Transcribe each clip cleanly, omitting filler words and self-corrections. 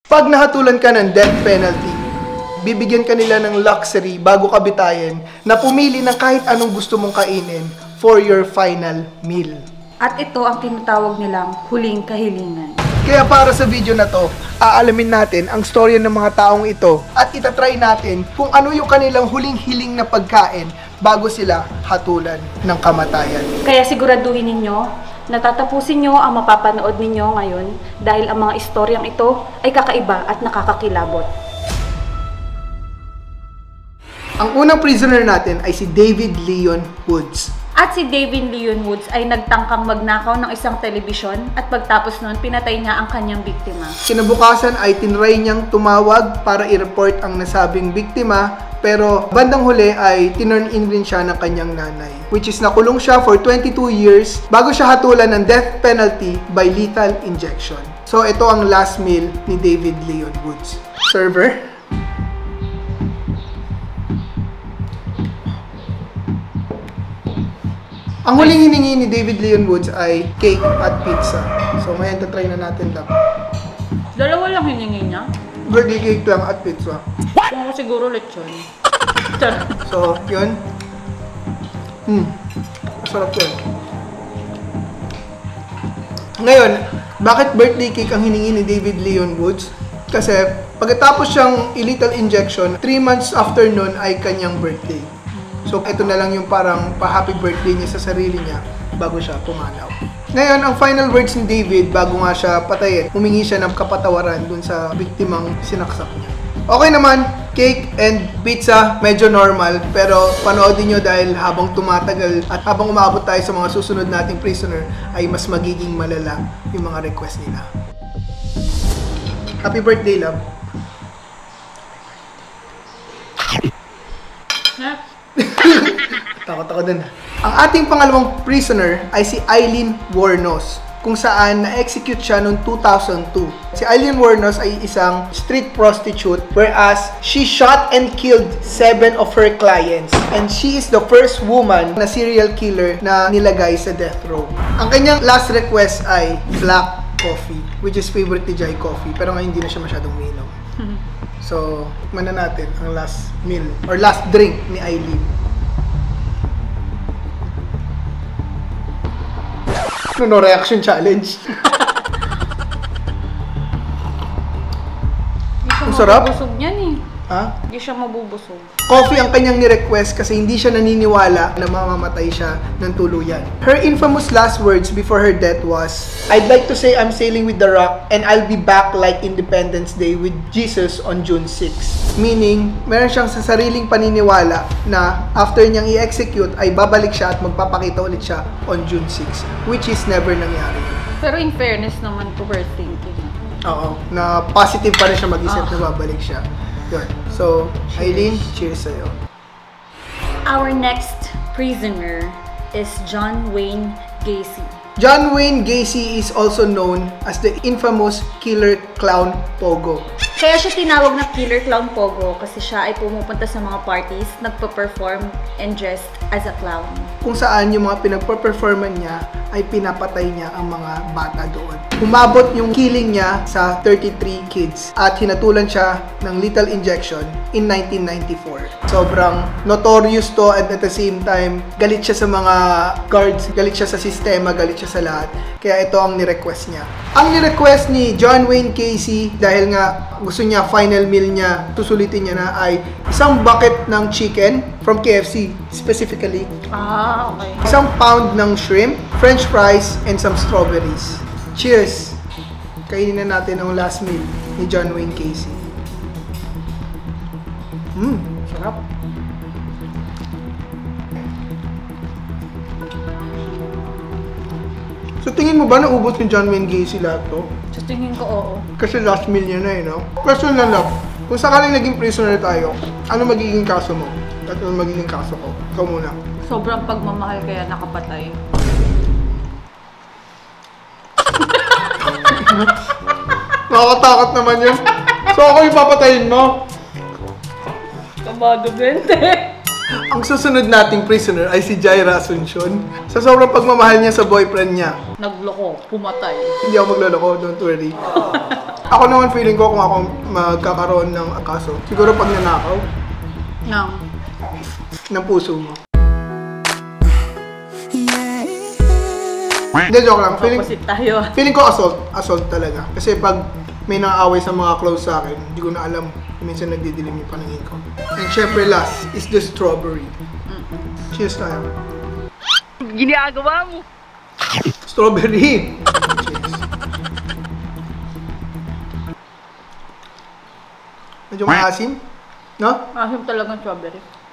Pag nahatulan ka ng death penalty, bibigyan ka nila ng luxury bago ka bitayin na pumili ng kahit anong gusto mong kainin for your final meal. At ito ang tinatawag nilang huling kahilingan. Kaya para sa video na to, aalamin natin ang storya ng mga taong ito at itatry natin kung ano yung kanilang huling hiling na pagkain bago sila hatulan ng kamatayan. Kaya siguraduhin ninyo na tatapusin nyo ang mapapanood ninyo ngayon dahil ang mga istoryang ito ay kakaiba at nakakakilabot. Ang unang prisoner natin ay si David Leon Woods. At si David Leon Woods ay nagtangkang magnakaw ng isang telebisyon at pagtapos nun, pinatay niya ang kanyang biktima. Kinabukasan ay tinry niyang tumawag para i-report ang nasabing biktima, pero bandang huli ay tinurn in rin siya ng kanyang nanay, which is nakulong siya for 22 years bago siya hatulan ng death penalty by lethal injection. So ito ang last meal ni David Leon Woods. Server? Ang huling hiningi ni David Leon Woods ay cake at pizza. So ngayon tatry na natin lang. Dalawa lang hiningi niya? Birthday cake lang at pizza. Kung ako siguro lechon. So, yun. Masarap yun. Ngayon, bakit birthday cake ang hiningi ni David Leon Woods? Kasi pagkatapos siyang i-lethal injection, 3 months after nun ay kanyang birthday. So, ito na lang yung parang pa-happy birthday niya sa sarili niya bago siya pumanaw. Ngayon, ang final words ni David bago nga siya patayin, humingi siya ng kapatawaran dun sa biktimang sinaksak niya. Okay naman, cake and pizza, medyo normal, pero panoodin nyo dahil habang tumatagal at habang umabot tayo sa mga susunod nating prisoner, ay mas magiging malala yung mga request nila. Happy birthday, love. Takot ako dun. Ang ating pangalawang prisoner ay si Eileen Wuornos, kung saan na-execute siya noong 2002. Si Eileen Wuornos ay isang street prostitute, whereas she shot and killed 7 of her clients. And she is the first woman na serial killer na nilagay sa death row. Ang kanyang last request ay black coffee, which is favorite ni Jai coffee, pero ngayon hindi na siya masyadong minom. So, tikman na natin ang last meal or last drink ni Eileen. No reaction challenge. Ang sarap. Mabubusog niyan eh. Ha? Hindi siya mabubusog. Coffee ang kanyang ni-request kasi hindi siya naniniwala na mamamatay siya ng tuluyan. Her infamous last words before her death was, "I'd like to say I'm sailing with the rock and I'll be back like Independence Day with Jesus on June 6. Meaning, meron siyang sa sariling paniniwala na after niyang i-execute ay babalik siya at magpapakita ulit siya on June 6, which is never nangyari. Pero in fairness naman to her thinking. Oo, na positive pa rin siya mag-isip na babalik siya. Yun. So, Eileen, cheers sa'yo. Our next prisoner is John Wayne Gacy. John Wayne Gacy is also known as the infamous Killer Clown Pogo. Kaya siya tinawag na Killer Clown Pogo kasi siya ay pumupunta sa mga parties, nagpa-perform and dressed as a clown. Kung saan yung mga pinagpa-performan niya ay pinapatay niya ang mga bata doon. Umabot yung killing niya sa 33 kids at hinatulan siya ng lethal injection in 1994. Sobrang notorious to and at the same time, galit siya sa mga guards, galit siya sa sistema, galit siya sa lahat. Kaya ito ang ni-request niya. Ang ni-request ni John Wayne Gacy dahil nga gusto niya final meal niya, susulitin niya na ay isang bucket ng chicken from KFC specifically. Ah, okay. Isang pound ng shrimp, french fries, and some strawberries. Cheers! Kainin na natin ang last meal ni John Wayne Gacy. Sarap. So tingin mo ba naubos ni John Wayne Gacy lahat to? Sa tingin ko, oo. Kasi last meal niya na eh, no? Question lang lang. Kung sakaling naging prisoner tayo, ano magiging kaso mo? At ano magiging kaso ko? Ikaw muna. Sobrang pagmamahal kaya nakapatay. Nakakatakot naman yun. So ako yung papatayin mo? Kabado, Bente. Ang susunod nating prisoner ay si Jaira Asuncion. Sa sobrang pagmamahal niya sa boyfriend niya. Nagloko, pumatay. Hindi ako magloloko, don't worry. Ako naman feeling ko kung ako magkakaroon ng kaso, siguro pag nanakaw ng puso mo. Hindi, joke lang. Feeling ko assault talaga. Kasi pag may nang-away sa mga close sa akin, hindi ko na alam. Minsan nagdidilim yung paningin ko. And syempre last is the strawberry. Cheers tayo. Ginagawa mo. Strawberry! Cheers. Medyo maasim, no? Asim talagang strawberry.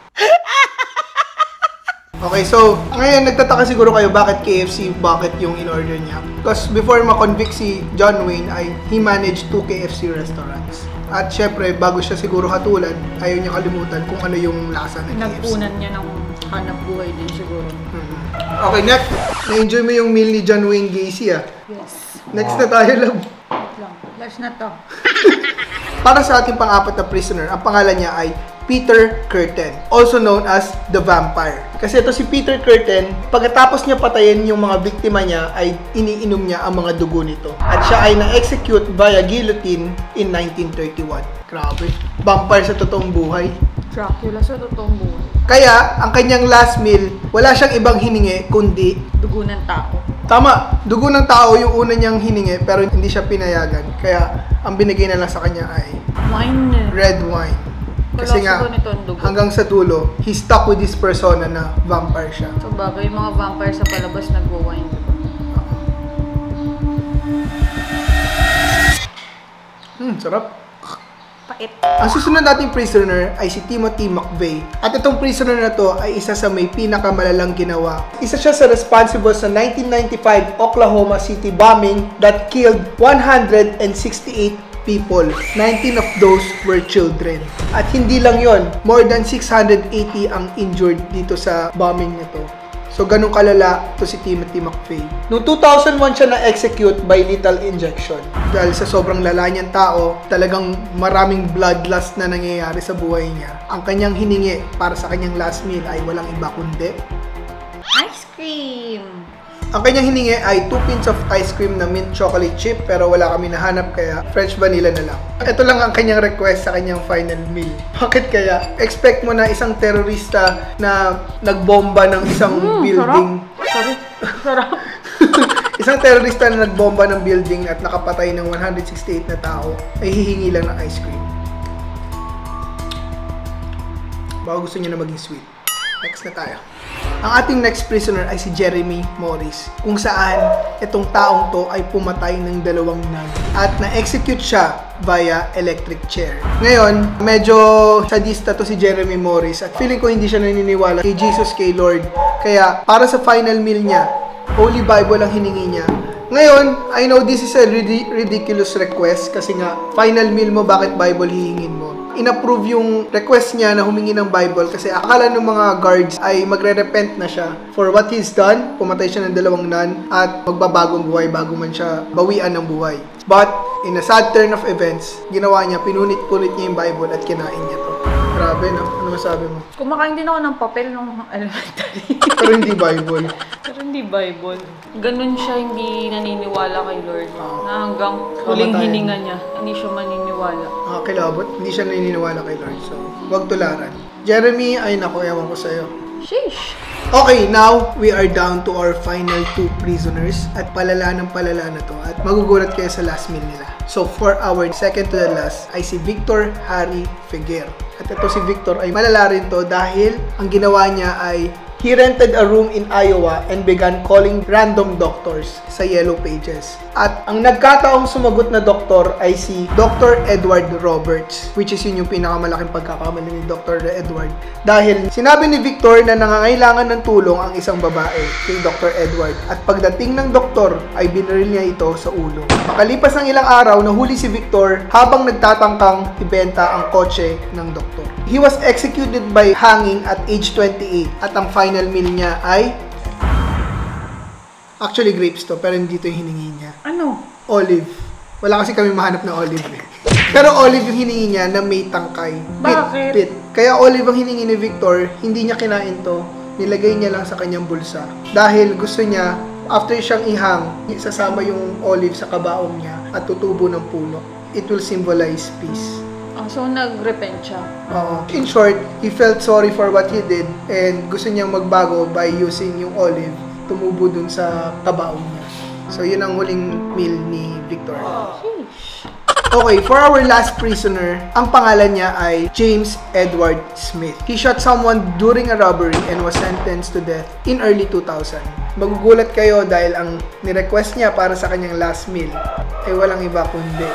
Okay, so ngayon nagtataka siguro kayo bakit KFC, bakit yung in-order niya. Because before ma-convict si John Wayne ay he managed 2 KFC restaurants. At syempre, bago siya siguro hatulan, ayaw niya kalimutan kung ano yung lasa ng KFC. Nagpunan niya ng hanap buhay din siguro. Okay, next. Na-enjoy mo yung meal ni John Wayne Gacy, ah. Yes. Next na tayo, love. Wait lang. Last na to. Para sa ating pang-apat na prisoner, ang pangalan niya ay Peter Kürten, also known as the Vampire. Kasi ito si Peter Kürten, pagkatapos niya patayin yung mga biktima niya, ay iniinom niya ang mga dugo nito. At siya ay na-execute via guillotine in 1931. Grabe. Vampire sa totoong buhay. Dracula sa totoong buhay. Kaya, ang kanyang last meal, wala siyang ibang hiningi, kundi Dugo ng tao. tama, dugo ng tao yung una niyang hiningi, pero hindi siya pinayagan. Kaya, ang binigay na lang sa kanya ay Wine. red wine. Kasi nga, hanggang sa dulo, he stuck with this persona na vampire siya. So bagay, yung mga vampire sa palabas nagwo-wine, diba? Sarap. Pait. Ang susunod nating prisoner ay si Timothy McVeigh. At itong prisoner na to ay isa sa may pinakamalalang ginawa. Isa siya sa responsible sa 1995 Oklahoma City bombing that killed 168 people. 19 of those were children. At hindi lang yon, more than 680 ang injured dito sa bombing nito. So, ganun kalala to si Timothy McVeigh. Noong 2001 siya na-execute by lethal injection. Dahil sa sobrang lala niyang tao, talagang maraming bloodlust na nangyayari sa buhay niya. Ang kanyang hiningi para sa kanyang last meal ay walang iba kundi Ice cream! ang kanyang hiningi ay 2 pins of ice cream na mint chocolate chip, pero wala kami nahanap kaya French vanilla na lang. Ito lang ang kanyang request sa kanyang final meal. Bakit kaya? Expect mo na isang terorista na nagbomba ng isang building. Sarap. Isang terorista na nagbomba ng building at nakapatay ng 168 na tao ay hihingi lang ng ice cream. Baka gusto niyo na maging sweet. Next na tayo. Ang ating next prisoner ay si Jeremy Morris, kung saan itong taong to ay pumatay ng 2 nun at na-execute siya via electric chair. Ngayon, medyo sadista to si Jeremy Morris at feeling ko hindi siya naniniwala kay Jesus, kay Lord. Kaya para sa final meal niya, Holy Bible ang hiningi niya. Ngayon, I know this is a ridiculous request kasi nga, final meal mo, bakit Bible hihingin mo? In-approve yung request niya na humingi ng Bible kasi akala ng mga guards ay magre-repent na siya for what he's done. Pumatay siya ng 2 nun at magbabagong buhay bago man siya bawian ng buhay. But, in a sad turn of events, ginawa niya, pinunit-punit niya yung Bible at kinain niya to. Grabe, no? Ano masabi mo? Kumakain din ako ng papel nung elementary. Pero hindi Bible. Pero hindi Bible. Ganun siya hindi naniniwala kay Lord. Na hanggang huling Kamatayan. hininga niya, hindi siya maniniwala. Kilabot, hindi siya naniniwala kay Lord. So, wag tularan. Jeremy, ay naku, ewan ko sa'yo. Sheesh! Okay, now we are down to our final 2 prisoners at palala ng palala na to at magugulat kayo sa last meal nila. So for our second to the last ay si Victor Harry Feguer. At ito si Victor ay malala rin to dahil ang ginawa niya ay he rented a room in Iowa and began calling random doctors sa Yellow Pages. At ang nagkataong sumagot na doktor ay si Dr. Edward Roberts, which is yun yung pinakamalaking pagkakamali ni Dr. Edward. Dahil sinabi ni Victor na nangangailangan ng tulong ang isang babae kay Dr. Edward. At pagdating ng doktor ay binaril niya ito sa ulo. Makalipas ng ilang araw, nahuli si Victor habang nagtatangkang ibenta ang kotse ng doktor. He was executed by hanging at age 28 at ang final meal niya ay actually grapes to, pero hindi ito yung hiningi niya. Ano? Olive. Wala kasi kami mahanap na olive eh. Pero olive yung hiningi niya na may tangkay. Bakit? Pit. Kaya olive ang hiningi ni Victor, hindi niya kinain to. Nilagay niya lang sa kanyang bulsa. Dahil gusto niya, after siyang ihang, isasama yung olive sa kabaong niya at tutubo ng puno. it will symbolize peace. So nag-repent siya. In short, he felt sorry for what he did and gusto niyang magbago by using yung olive tumubo dun sa tabaong niya. So, yun ang huling meal ni Victor. Okay, for our last prisoner, ang pangalan niya ay James Edward Smith. He shot someone during a robbery and was sentenced to death in early 2000. Magugulat kayo dahil ang nirequest niya para sa kanyang last meal ay walang iba kundi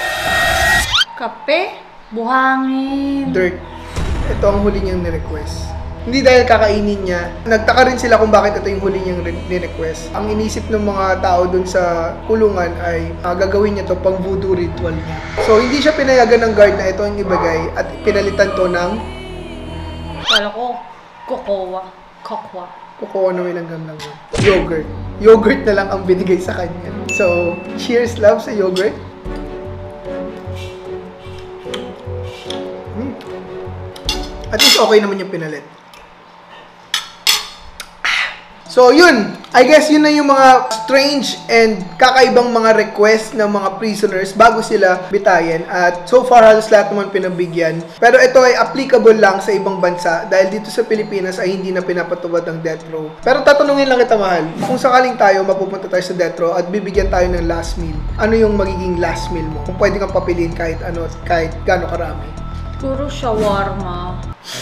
Kape? Buhangin. dirt. Ito ang huli niyang nirequest. Hindi dahil kakainin niya. Nagtaka rin sila kung bakit ito yung huli niyang ni-request. Ang inisip ng mga tao dun sa kulungan ay gagawin niya to pang voodoo ritual niya. So, hindi siya pinayagan ng guard na ito ang ibagay at pinalitan to ng Kala ko, kokwa. kukuha na may langgam lang yun. Yogurt. Yogurt na lang ang binigay sa kanya. So, cheers love sa yogurt. At least okay naman yung pinalit. So, yun. I guess yun na yung mga strange and kakaibang mga request ng mga prisoners bago sila bitayin. At so far, halos lahat naman pinabigyan. Pero ito ay applicable lang sa ibang bansa dahil dito sa Pilipinas ay hindi na pinapatupad ang death row. Pero tatanungin lang kita, mahal. Kung sakaling tayo, mapupunta tayo sa death row at bibigyan tayo ng last meal, ano yung magiging last meal mo? Kung pwede kang papiliin kahit ano, kahit gaano karami. Puro shawarma.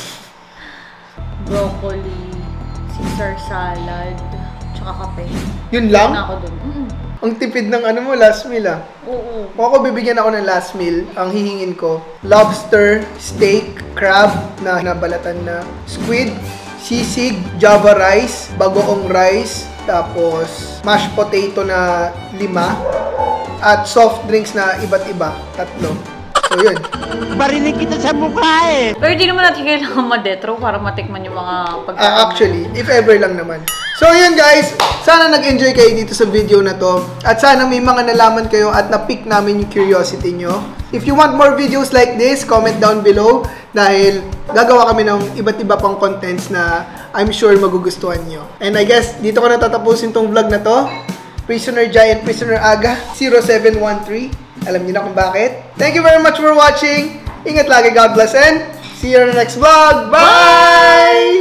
Broccoli. Caesar salad, tsaka kape. Yun lang? Na ako dun. Ang tipid ng ano mo, last meal ah. Oo. Kung ako bibigyan ako ng last meal, ang hihingin ko, lobster, steak, crab na nabalatan na, squid, sisig, java rice, bagoong rice, tapos mashed potato na 5, at soft drinks na iba't iba, 3. So, yun. Barinig kita sa mukha eh. Pero di naman natin kailangan ma-detro para matikman yung mga pagkain. Actually, if ever lang naman. So, yun guys. Sana nag-enjoy kayo dito sa video na to. At sana may mga nalaman kayo at na-pick namin yung curiosity nyo. If you want more videos like this, comment down below. Dahil gagawa kami ng iba't iba pang contents na I'm sure magugustuhan nyo. And I guess, dito ko natatapusin tong vlog na to. Prisoner Jai and Prisoner Aga 0713. Alam niyo na kung bakit. Thank you very much for watching. Ingat lagi. God bless and see you in the next vlog. Bye!